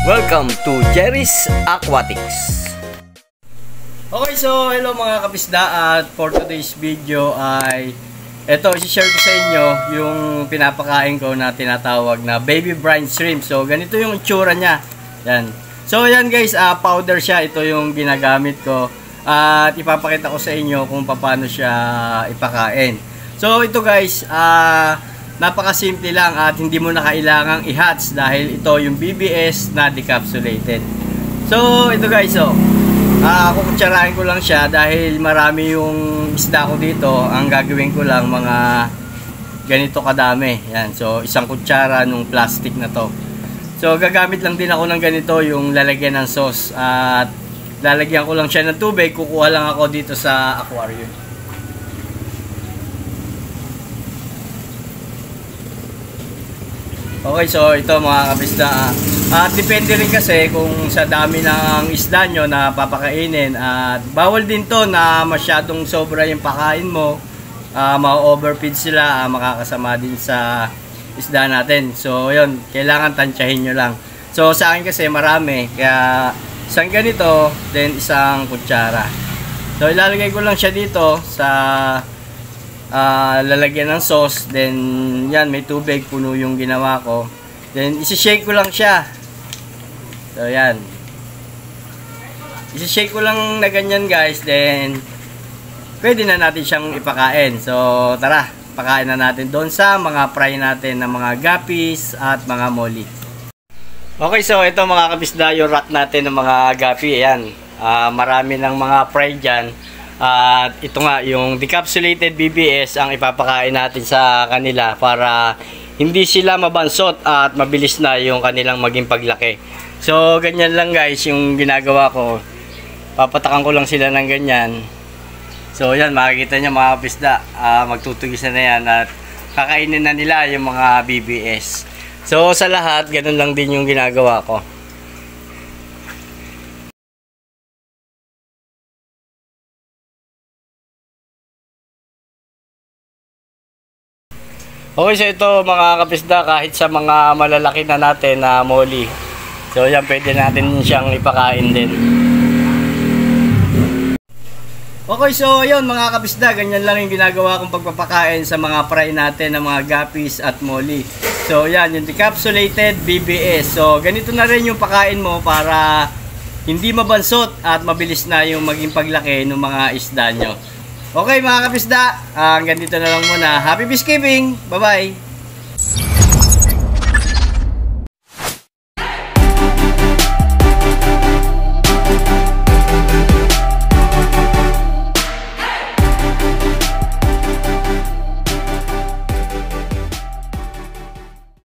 Welcome to Jerry's Aquatics. Okay, so hello mga kapisda, at for today's video ay i-share ko sa inyo yung pinapakain ko na tinatawag na baby brine shrimp. So ganito yung itsura niya. Yan. So yan guys, powder siya. Ito yung ginagamit ko. At ipapakita ko sa inyo kung paano siya ipakain. So ito guys, napakasimple lang at hindi mo na kailangang i-hatch dahil ito yung BBS na decapsulated. So ito guys, kukutsarahin ko lang siya dahil marami yung isda ko dito. Ang gagawin ko lang mga ganito kadami. Yan. So isang kutsara nung plastic na to. So gagamit lang din ako ng ganito, yung lalagyan ng sauce, at lalagyan ko lang siya ng tubig. Kukuha lang ako dito sa aquarium. Okay, so ito mga kapisda, at depende rin kasi kung sa dami ng isda nyo na papakainin, at bawal din to na masyadong sobra yung pakain mo, ma-overfeed sila, makakasama din sa isda natin. So yun, kailangan tansyahin nyo lang. So sa akin kasi marami, kaya isang ganito, then isang kutsara. So ilalagay ko lang siya dito sa lalagyan ng sauce, then yan, may tubig, puno yung ginawa ko, then isi-shake ko lang siya. So yan, isi-shake ko lang na ganyan guys, then pwede na natin siyang ipakain. So tara, pakain na natin doon sa mga fry natin na mga guppies at mga molly. Okay, so ito mga kabisda, yung rack natin ng mga guppy. Ayan, marami ng mga fry dyan. At ito nga, yung decapsulated BBS ang ipapakain natin sa kanila para hindi sila mabansot at mabilis na yung kanilang maging paglaki. So ganyan lang guys yung ginagawa ko. Papatakan ko lang sila ng ganyan. So yan, makikita nyo mga kapisda, magtutugis na yan at kakainin na nila yung mga BBS. So sa lahat, ganun lang din yung ginagawa ko. Okay, so ito mga kapisda, kahit sa mga malalaki na natin na molly, so yan, pwede natin siyang ipakain din. Okay, so yun mga kapisda, ganyan lang yung ginagawa kong pagpapakain sa mga fry natin ng mga guppies at molly. So yan, yung decapsulated BBS. So ganito na rin yung pakain mo para hindi mabansot at mabilis na yung maging paglaki ng mga isda nyo. Okay mga kapisda, hanggang dito na lang muna. Happy Peacekeeping! Bye-bye!